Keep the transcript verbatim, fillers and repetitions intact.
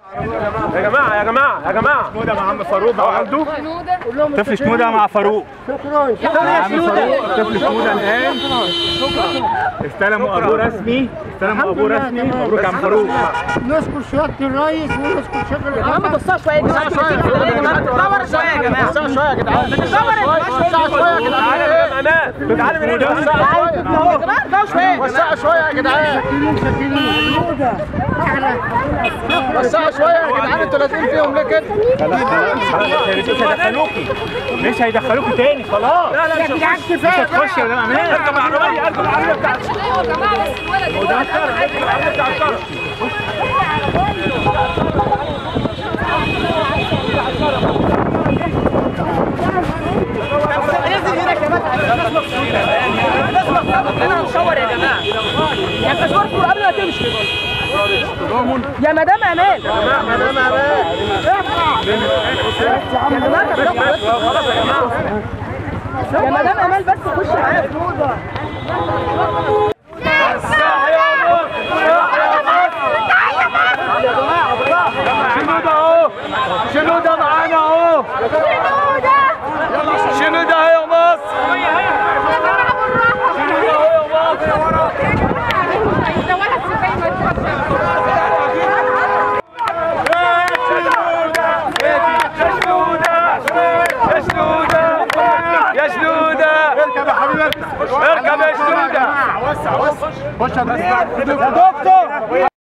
يا جماعه يا جماعه يا جماعه شنودة مع عم فاروق مع والده. طفل شنودة مع فاروق. مع عم فاروق طفل شنودة الان استلموا ابوه رسمي، استلموا ابوه رسمي. مبروك يا عم فاروق. نشكر سيادة الرئيس ونشكر شكر يا جماعه بصوا شويه يا جماعه، بصوا شويه يا جماعه، بصوا شويه يا جدعان، بصوا شويه يا جدعان. تعالى من هنا يا جماعه بصوا شويه، وسعوا شويه يا جدعان، وسعوا شويه يا جدعان. انتوا لازقين فيهم ليه كده؟ مش هيدخلوكي مش هيدخلوكي تاني خلاص. لا لا يا جدعان مش هتخشي يا جماعه. اركب العربيه اركب العربيه بتاعت يا جماعه بس الولد العربيه بتاعت الشرف. انا هنصور يا جماعه. يا انت صورت قبل ما تمشي يا مدام امان. يا مدام امان يا جماعه يا مدام امان بس خش معايا. شنودة اهو، شنودة معانا اهو، شنودة اهي يا مصر، شنودة اهو يا مصر. يا شنودة يا شنودة اركب يا حبيبي، اركب يا شنودة. وسع وسع خش يا دكتور.